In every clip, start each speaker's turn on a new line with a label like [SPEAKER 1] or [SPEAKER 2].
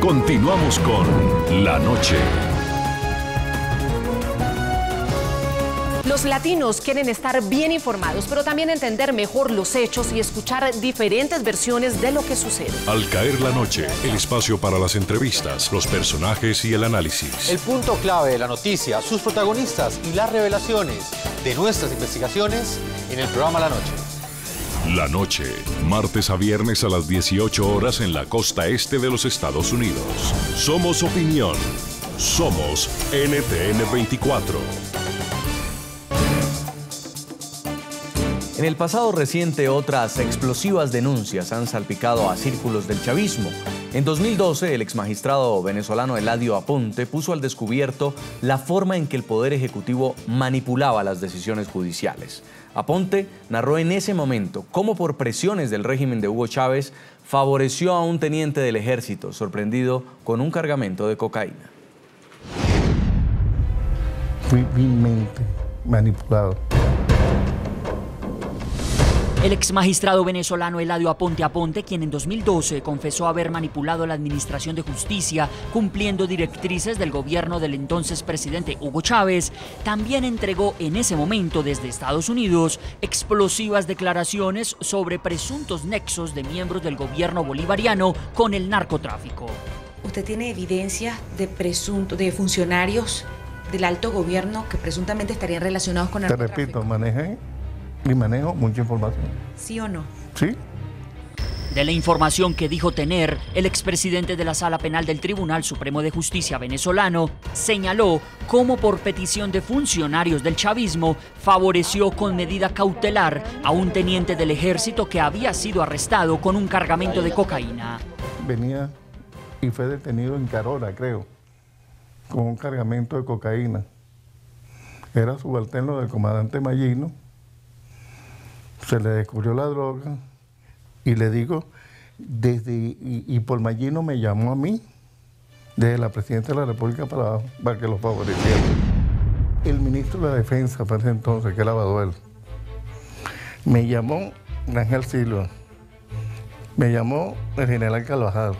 [SPEAKER 1] Continuamos con La Noche.
[SPEAKER 2] Los latinos quieren estar bien informados, pero también entender mejor los hechos y escuchar diferentes versiones de lo que sucede.
[SPEAKER 1] Al caer la noche, el espacio para las entrevistas, los personajes y el análisis.
[SPEAKER 3] El punto clave de la noticia, sus protagonistas y las revelaciones de nuestras investigaciones en el programa La Noche.
[SPEAKER 1] La Noche, martes a viernes a las 18 horas en la costa este de los Estados Unidos. Somos opinión. Somos NTN 24.
[SPEAKER 4] En el pasado reciente, otras explosivas denuncias han salpicado a círculos del chavismo. En 2012, el exmagistrado venezolano Eladio Aponte puso al descubierto la forma en que el Poder Ejecutivo manipulaba las decisiones judiciales. Aponte narró en ese momento cómo por presiones del régimen de Hugo Chávez favoreció a un teniente del ejército sorprendido con un cargamento de cocaína.
[SPEAKER 5] Fui vilmente manipulado.
[SPEAKER 6] El exmagistrado venezolano Eladio Aponte, quien en 2012 confesó haber manipulado la administración de justicia cumpliendo directrices del gobierno del entonces presidente Hugo Chávez, también entregó en ese momento desde Estados Unidos explosivas declaraciones sobre presuntos nexos de miembros del gobierno bolivariano con el narcotráfico.
[SPEAKER 7] ¿Usted tiene evidencias de funcionarios del alto gobierno que presuntamente estarían relacionados con el narcotráfico?
[SPEAKER 5] Te repito, manejo mucha información.
[SPEAKER 7] ¿Sí o no?
[SPEAKER 5] Sí.
[SPEAKER 6] De la información que dijo tener, el expresidente de la Sala Penal del Tribunal Supremo de Justicia venezolano señaló cómo por petición de funcionarios del chavismo favoreció con medida cautelar a un teniente del ejército que había sido arrestado con un cargamento de cocaína.
[SPEAKER 5] Venía y fue detenido en Carora, creo, con un cargamento de cocaína. Era subalterno del comandante Mallino. Se le descubrió la droga y le digo, y por Mallino me llamó a mí, desde la Presidencia de la República para abajo, para que lo favoreciera. El ministro de la Defensa, para ese entonces, que era Baduel, me llamó Ángel Silva, me llamó el general Carvajal,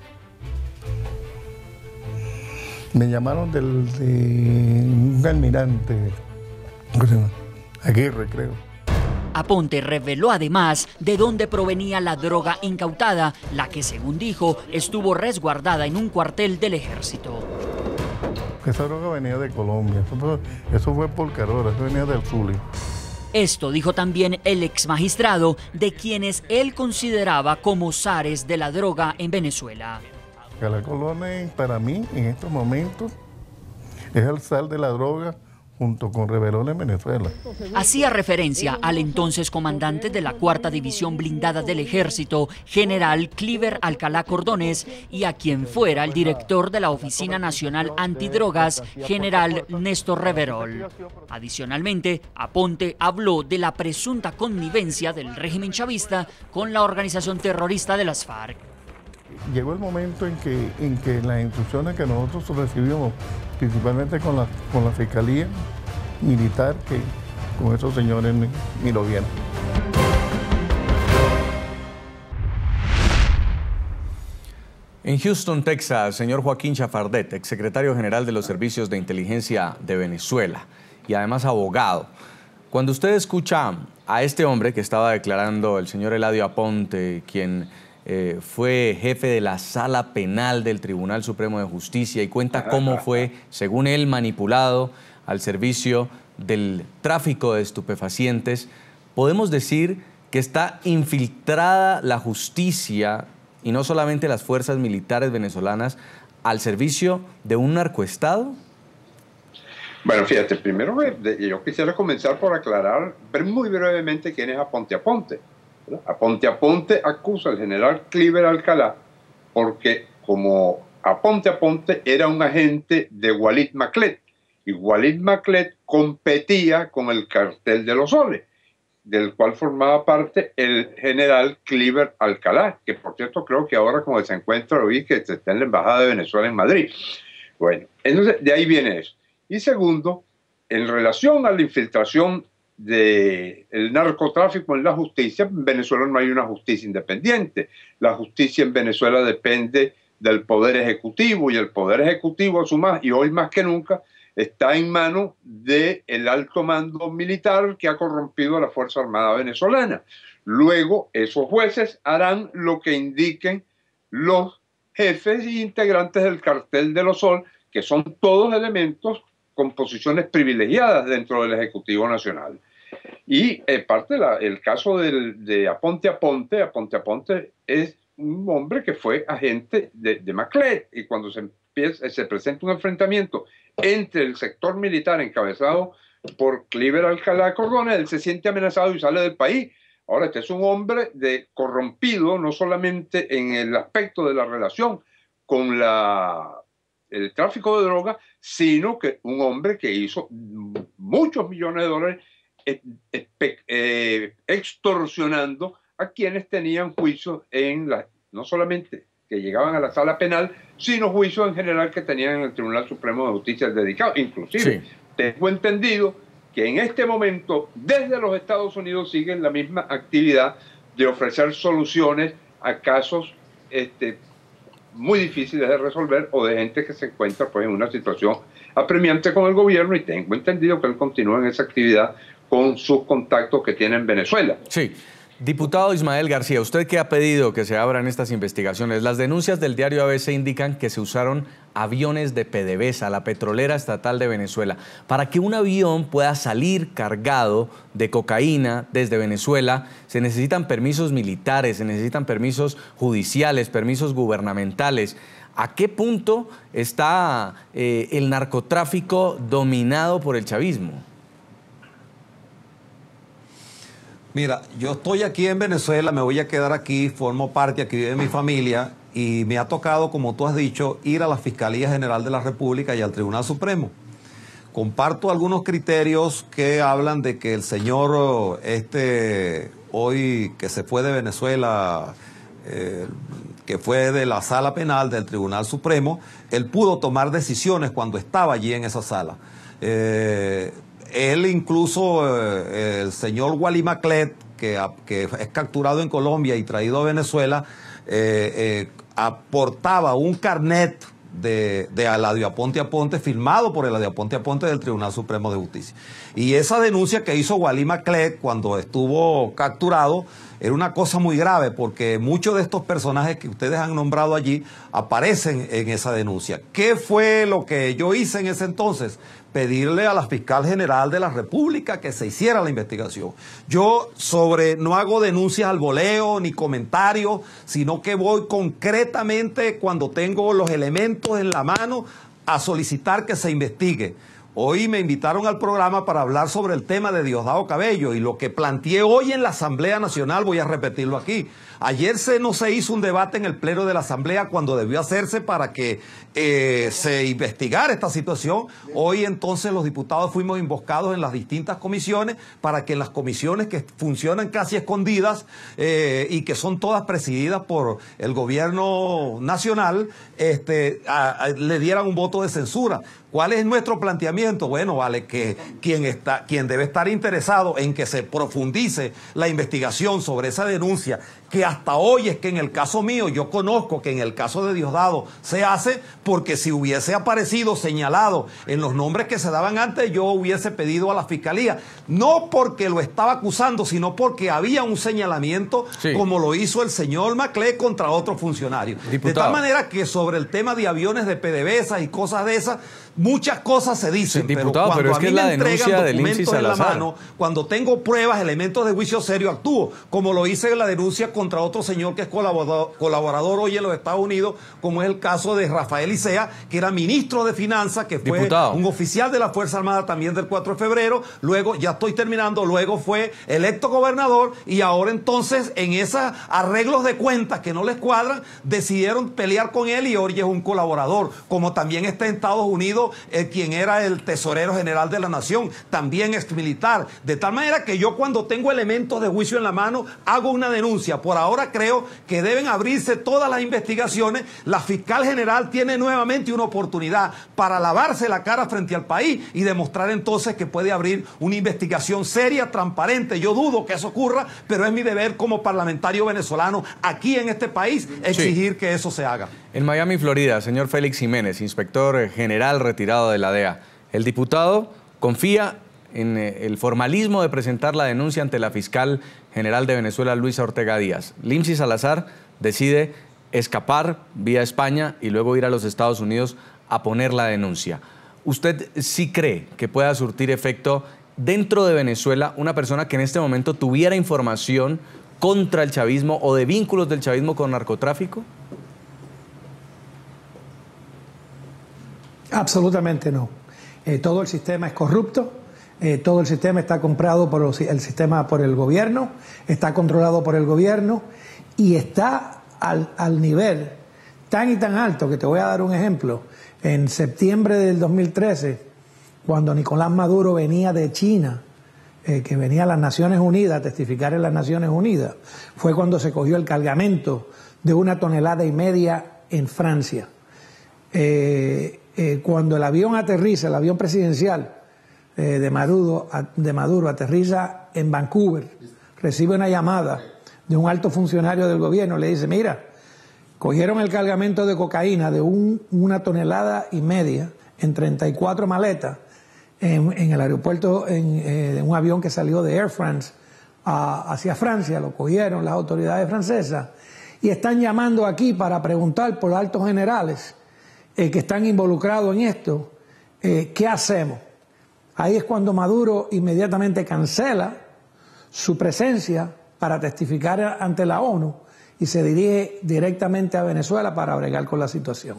[SPEAKER 5] me llamaron de un almirante, Aguirre, creo.
[SPEAKER 6] Aponte reveló además de dónde provenía la droga incautada, la que según dijo estuvo resguardada en un cuartel del ejército.
[SPEAKER 5] Esa droga venía de Colombia, eso fue por Carora, eso venía del Zulia.
[SPEAKER 6] Esto dijo también el exmagistrado, de quienes él consideraba como zares de la droga en Venezuela.
[SPEAKER 5] La Colón, para mí, en estos momentos, es el zar de la droga junto con Reverol en Venezuela.
[SPEAKER 6] Hacía referencia al entonces comandante de la Cuarta División Blindada del Ejército, general Cliver Alcalá Cordones, y a quien fuera el director de la Oficina Nacional Antidrogas, general Néstor Reverol. Adicionalmente, Aponte habló de la presunta connivencia del régimen chavista con la organización terrorista de las FARC.
[SPEAKER 5] Llegó el momento en que las instrucciones que nosotros recibimos, principalmente con la Fiscalía Militar, que con esos señores ni lo vieron.
[SPEAKER 4] En Houston, Texas, señor Joaquín Chafardet, exsecretario general de los Servicios de Inteligencia de Venezuela y además abogado. Cuando usted escucha a este hombre que estaba declarando, el señor Eladio Aponte, quien fue jefe de la Sala Penal del Tribunal Supremo de Justicia y cuenta cómo fue, según él, manipulado al servicio del tráfico de estupefacientes, podemos decir que está infiltrada la justicia y no solamente las fuerzas militares venezolanas al servicio de un narcoestado.
[SPEAKER 8] Bueno, fíjate, primero yo quisiera comenzar por aclarar muy brevemente quién es Aponte. Aponte acusa al general Cliver Alcalá porque como Aponte era un agente de Walid Maclet, y Walid Maclet competía con el cartel de los Soles, del cual formaba parte el general Cliver Alcalá, que por cierto creo que ahora como se encuentra, oí que está en la Embajada de Venezuela en Madrid. Bueno, entonces de ahí viene eso. Y segundo, en relación a la infiltración del narcotráfico en la justicia, en Venezuela no hay una justicia independiente. La justicia en Venezuela depende del Poder Ejecutivo, y el Poder Ejecutivo a su más, y hoy más que nunca, está en manos del alto mando militar que ha corrompido a la Fuerza Armada venezolana. Luego, esos jueces harán lo que indiquen los jefes e integrantes del cartel de los Sol, que son todos elementos con posiciones privilegiadas dentro del Ejecutivo Nacional. Y el caso de Aponte Aponte es un hombre que fue agente de Maclet, y cuando se presenta un enfrentamiento entre el sector militar encabezado por Cliver Alcalá Cordones, él se siente amenazado y sale del país. Ahora, este es un hombre corrompido, no solamente en el aspecto de la relación con el tráfico de drogas, sino que un hombre que hizo muchos millones de dólares extorsionando a quienes tenían juicios no solamente que llegaban a la sala penal, sino juicios en general que tenían en el Tribunal Supremo de Justicia dedicado. Inclusive, sí, tengo entendido que en este momento, desde los Estados Unidos, siguen la misma actividad de ofrecer soluciones a casos muy difíciles de resolver, o de gente que se encuentra pues en una situación apremiante con el gobierno, y tengo entendido que él continúa en esa actividad con sus contactos que tiene en Venezuela.
[SPEAKER 4] Sí. Diputado Ismael García, ¿usted qué ha pedido que se abran estas investigaciones? Las denuncias del diario ABC indican que se usaron aviones de PDVSA, la petrolera estatal de Venezuela. Para que un avión pueda salir cargado de cocaína desde Venezuela, se necesitan permisos militares, se necesitan permisos judiciales, permisos gubernamentales. ¿A qué punto está el narcotráfico dominado por el chavismo?
[SPEAKER 9] Mira, yo estoy aquí en Venezuela, me voy a quedar aquí, formo parte aquí de mi familia, y me ha tocado, como tú has dicho, ir a la Fiscalía General de la República y al Tribunal Supremo. Comparto algunos criterios que hablan de que el señor hoy que se fue de Venezuela, que fue de la sala penal del Tribunal Supremo, él pudo tomar decisiones cuando estaba allí en esa sala. Él incluso, el señor Wally Maclet, que es capturado en Colombia y traído a Venezuela, aportaba un carnet de Eladio Aponte Aponte, firmado por Eladio Aponte Aponte del Tribunal Supremo de Justicia. Y esa denuncia que hizo Wally Maclet cuando estuvo capturado era una cosa muy grave, porque muchos de estos personajes que ustedes han nombrado allí aparecen en esa denuncia. ¿Qué fue lo que yo hice en ese entonces? Pedirle a la fiscal general de la República que se hiciera la investigación. Yo no hago denuncias al voleo ni comentarios, sino que voy concretamente, cuando tengo los elementos en la mano, a solicitar que se investigue. Hoy me invitaron al programa para hablar sobre el tema de Diosdado Cabello, y lo que planteé hoy en la Asamblea Nacional voy a repetirlo aquí. Ayer no se hizo un debate en el Pleno de la Asamblea cuando debió hacerse para que se investigara esta situación. Hoy entonces los diputados fuimos emboscados en las distintas comisiones para que en las comisiones que funcionan casi escondidas y que son todas presididas por el gobierno nacional, le dieran un voto de censura. ¿Cuál es nuestro planteamiento? Bueno, vale, que quien debe estar interesado en que se profundice la investigación sobre esa denuncia, que hasta hoy es que en el caso mío, yo conozco que en el caso de Diosdado se hace, porque si hubiese aparecido señalado en los nombres que se daban antes, yo hubiese pedido a la Fiscalía, no porque lo estaba acusando, sino porque había un señalamiento, sí, como lo hizo el señor Maclet contra otro funcionario. Diputado. De tal manera que sobre el tema de aviones de PDVSA y cosas de esas, muchas cosas se dicen, sí, diputado, pero cuando a mí me entregan documentos en la mano, cuando tengo pruebas, elementos de juicio serio, actúo, como lo hice en la denuncia contra otro señor que es colaborador hoy en los Estados Unidos, como es el caso de Rafael Icea, que era ministro de Finanzas, que fue un oficial de la Fuerza Armada también del 4 de febrero, luego, ya estoy terminando, luego fue electo gobernador, y ahora entonces en esos arreglos de cuentas que no les cuadran, decidieron pelear con él, y hoy es un colaborador, como también está en Estados Unidos quien era el tesorero general de la nación, también exmilitar, de tal manera que yo, cuando tengo elementos de juicio en la mano, hago una denuncia, por ahora creo que deben abrirse todas las investigaciones. La fiscal general tiene nuevamente una oportunidad para lavarse la cara frente al país y demostrar entonces que puede abrir una investigación seria, transparente. Yo dudo que eso ocurra, pero es mi deber como parlamentario venezolano aquí en este país exigir que eso se haga.
[SPEAKER 4] En Miami, Florida, señor Félix Jiménez, inspector general retirado de la DEA, el diputado confía en el formalismo de presentar la denuncia ante la fiscal general de Venezuela, Luisa Ortega Díaz. Limcy Salazar decide escapar vía España y luego ir a los Estados Unidos a poner la denuncia. ¿Usted sí cree que pueda surtir efecto dentro de Venezuela una persona que en este momento tuviera información contra el chavismo o de vínculos del chavismo con narcotráfico?
[SPEAKER 10] Absolutamente no. Todo el sistema es corrupto. Todo el sistema está comprado por el gobierno, está controlado por el gobierno y está al nivel tan y tan alto que te voy a dar un ejemplo. En septiembre del 2013, cuando Nicolás Maduro venía de China, que venía a las Naciones Unidas a testificar en las Naciones Unidas, fue cuando se cogió el cargamento de 1,5 toneladas en Francia. Cuando el avión aterriza, el avión presidencial de Maduro aterriza en Vancouver, recibe una llamada de un alto funcionario del gobierno, le dice, mira, cogieron el cargamento de cocaína de 1,5 toneladas en 34 maletas en el aeropuerto, en un avión que salió de Air France hacia Francia, lo cogieron las autoridades francesas y están llamando aquí para preguntar por altos generales que están involucrados en esto, ¿qué hacemos? Ahí es cuando Maduro inmediatamente cancela su presencia para testificar ante la ONU y se dirige directamente a Venezuela para bregar con la situación.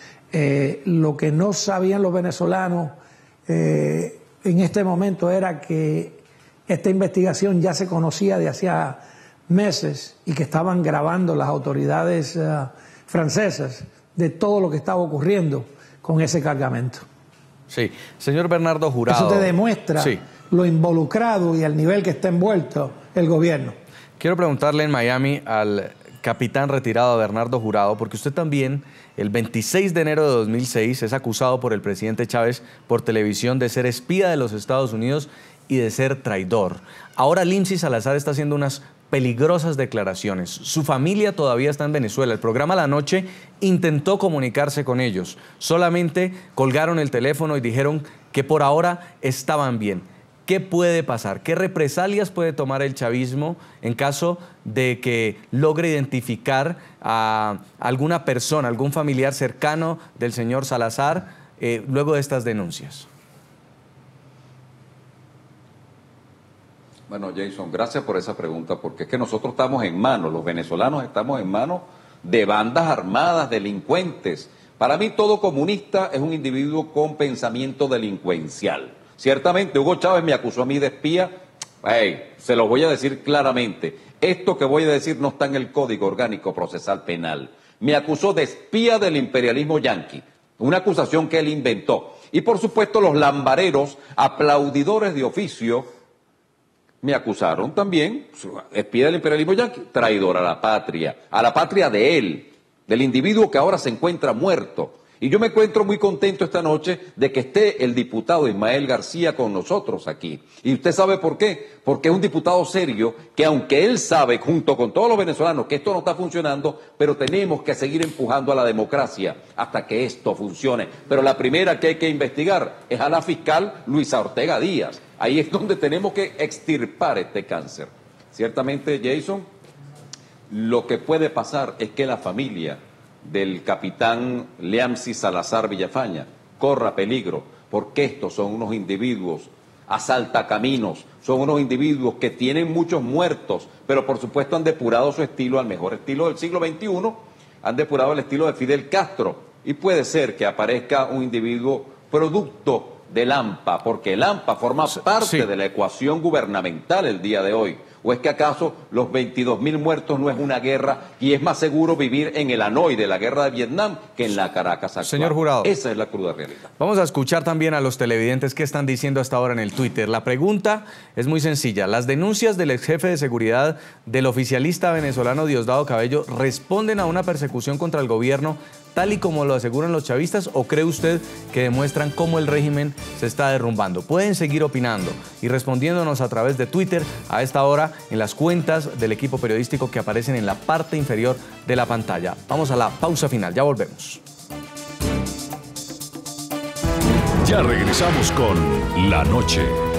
[SPEAKER 10] Lo que no sabían los venezolanos en este momento era que esta investigación ya se conocía de hacía meses y que estaban grabando las autoridades francesas de todo lo que estaba ocurriendo con ese cargamento.
[SPEAKER 4] Sí, señor Bernardo Jurado.
[SPEAKER 10] Eso te demuestra lo involucrado y el nivel que está envuelto el gobierno.
[SPEAKER 4] Quiero preguntarle en Miami al capitán retirado Bernardo Jurado, porque usted también, el 26 de enero de 2006, es acusado por el presidente Chávez por televisión de ser espía de los Estados Unidos y de ser traidor. Ahora Limcy Salazar está haciendo unas peligrosas declaraciones. Su familia todavía está en Venezuela. El programa La Noche intentó comunicarse con ellos. Solamente colgaron el teléfono y dijeron que por ahora estaban bien. ¿Qué puede pasar? ¿Qué represalias puede tomar el chavismo en caso de que logre identificar a alguna persona, algún familiar cercano del señor Salazar luego de estas denuncias?
[SPEAKER 11] Bueno, Jason, gracias por esa pregunta, porque es que nosotros estamos en manos, los venezolanos estamos en manos de bandas armadas, delincuentes. Para mí todo comunista es un individuo con pensamiento delincuencial. Ciertamente Hugo Chávez me acusó a mí de espía, se lo voy a decir claramente, esto que voy a decir no está en el Código Orgánico Procesal Penal. Me acusó de espía del imperialismo yanqui, una acusación que él inventó. Y por supuesto los lambareros, aplaudidores de oficio, me acusaron también, espía del imperialismo yanqui, traidor a la patria de él, del individuo que ahora se encuentra muerto. Y yo me encuentro muy contento esta noche de que esté el diputado Ismael García con nosotros aquí. ¿Y usted sabe por qué? Porque es un diputado serio que aunque él sabe, junto con todos los venezolanos, que esto no está funcionando, pero tenemos que seguir empujando a la democracia hasta que esto funcione. Pero la primera que hay que investigar es a la fiscal Luisa Ortega Díaz. Ahí es donde tenemos que extirpar este cáncer. Ciertamente, Jason, lo que puede pasar es que la familia del capitán Limcy Salazar Villafaña corra peligro, porque estos son unos individuos asaltacaminos, son unos individuos que tienen muchos muertos, pero por supuesto han depurado su estilo al mejor estilo del siglo XXI, han depurado el estilo de Fidel Castro, y puede ser que aparezca un individuo producto del AMPA, porque el AMPA forma parte de la ecuación gubernamental el día de hoy. ¿O es que acaso los 22.000 muertos no es una guerra y es más seguro vivir en el Hanoi de la guerra de Vietnam que en la Caracas actual?
[SPEAKER 4] Señor Jurado,
[SPEAKER 11] esa es la cruda realidad.
[SPEAKER 4] Vamos a escuchar también a los televidentes que están diciendo hasta ahora en el Twitter. La pregunta es muy sencilla. ¿Las denuncias del ex jefe de seguridad del oficialista venezolano Diosdado Cabello responden a una persecución contra el gobierno tal y como lo aseguran los chavistas, o cree usted que demuestran cómo el régimen se está derrumbando? Pueden seguir opinando y respondiéndonos a través de Twitter a esta hora en las cuentas del equipo periodístico que aparecen en la parte inferior de la pantalla. Vamos a la pausa final, ya volvemos.
[SPEAKER 1] Ya regresamos con La Noche.